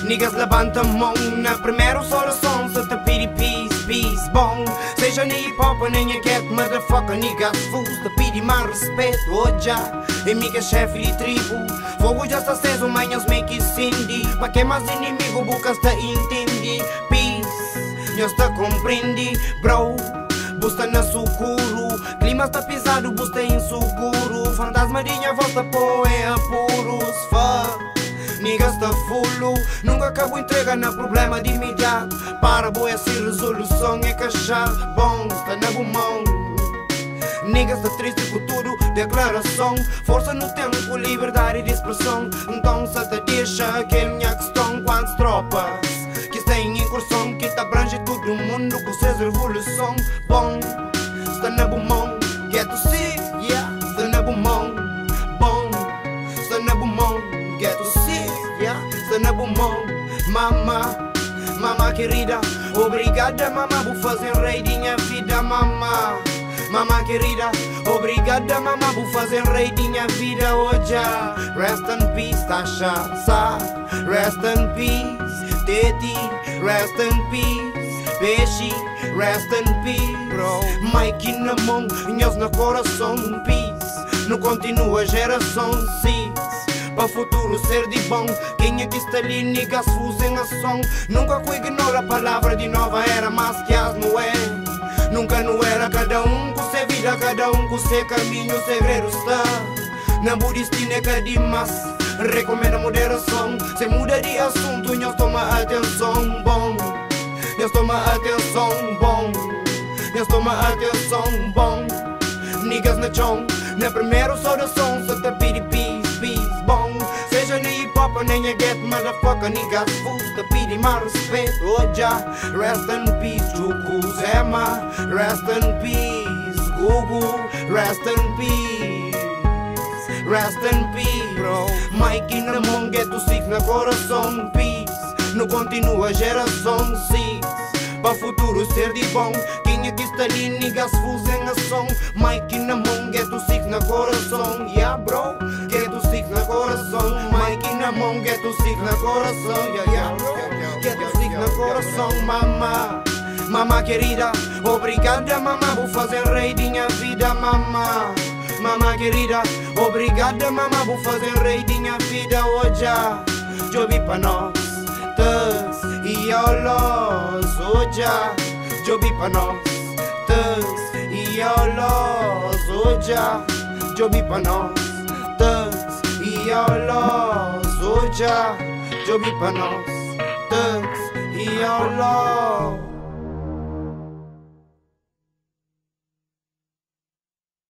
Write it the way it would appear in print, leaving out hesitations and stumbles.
Niggas levanta a mão na primeira oração. Se te pedi peace, peace, bom. Seja nem hip hop nem a cat, motherfucker, niggas fools. Te pedi mais respeito, hoje amiga, chefe de tribo. Fogo já está aceso, manhãs make it cindy. Pa' que mais inimigo, bucas te entende. Peace, eu te compreendi, bro. Busta na sucuro, clima está pisado, busta inseguro. Fantasma de minha volta, pô, é apuros, fuck. Niggas tá fulo, nunca acabo entrega na problema de imediato. Para boa essa resolução é cachar, bom, está na bumão. Niggas tá triste com tudo, declaração. Força no tempo, liberdade de expressão. Então só te deixa aquele minha questão. Quantas tropas que têm incursão, que te abrange todo o mundo com suas revolução. Bom, está na bumão, ghetto sick, yeah, está na bumão. Bom, está na bumão, ghetto sick, yeah, está na bumão. Mama querida, obrigada mama por fazer rei de minha vida, mama. Mama querida, obrigada mama por fazer rei de minha vida hoje. Rest in peace, Tasha, sa. Rest in peace, Teti. Rest in peace, Peixe. Rest in peace, bro. Mike na mão, nhos no coração. Peace, não continua geração. Sim, para futuro ser de bom. Quem é que está ali, niggas fuzem ação. Nunca que ignora a palavra de nova era, mas que as não é. Nunca não era, cada um com sua vida, cada um com seu caminho, o segredo está na budistina que demais. Recomenda moderação, se muda de assunto, nós toma atenção, bom. Nós toma atenção, bom. Nós toma atenção, bom. Niggas na chão, na primeira oração, só te pedi peace, peace, bom. Seja nem hip hop nem a get, motherfucker, niggas fools. Te pedi mais respeito, hoje. Rest in peace, Chuku Zema. Rest in peace, Gugu. Rest in peace, rest in peace, bro. Mike na mão, ghetto sick na coração. Peace, não continua geração. Six, para futuro ser de bom. Quem é que está ali, niggas fools em ação. Mike na mão, ghetto sick na coração. Yeah, bro, ghetto sick na coração. Mike na mão, ghetto sick na coração. Yeah, yeah, bro, ghetto sick na coração. Mama querida, obrigada mama por fazer rei de minha vida, mama. Mama querida, obrigada mama por fazer rei de minha vida hoje. Eu vi para nós, tes e olhos hoje. Eu vi para nós, tes e olhos hoje. Eu vi para nós, tes e olhos hoje. Eu vi para nós, tes e olhos.